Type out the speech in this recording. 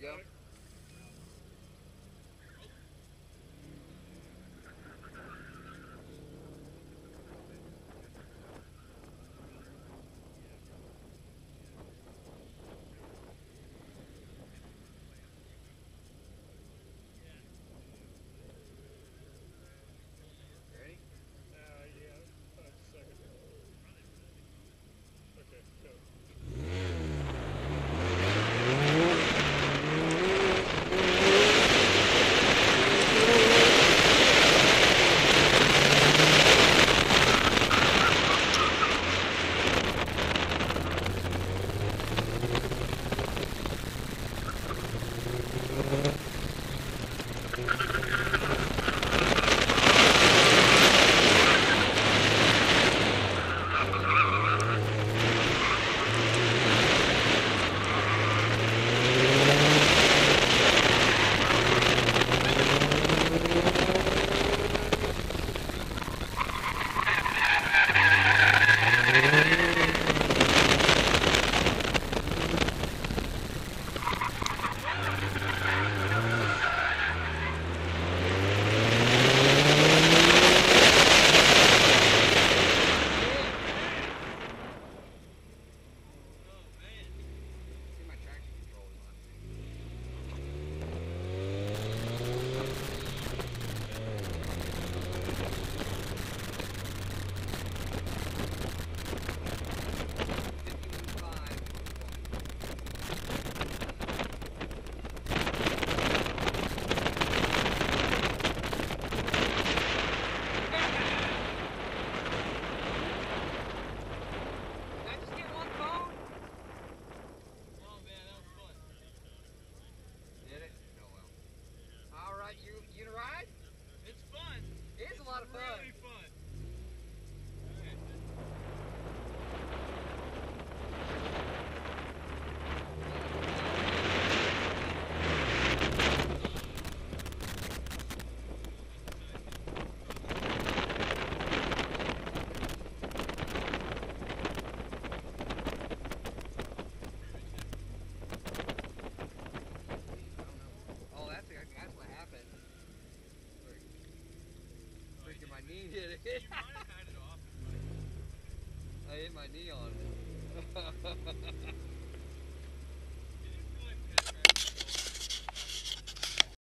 Go. Ready? Yeah. 5 seconds. Okay, go. See my traction control is on. Did I just get one phone? Oh man, that was fun. Did it? Oh well. Alright, you gonna ride? It's fun. It is a lot of fun. Really fun. Oh, that's what happened. Freaking my knee hit it. I hit my knee on it.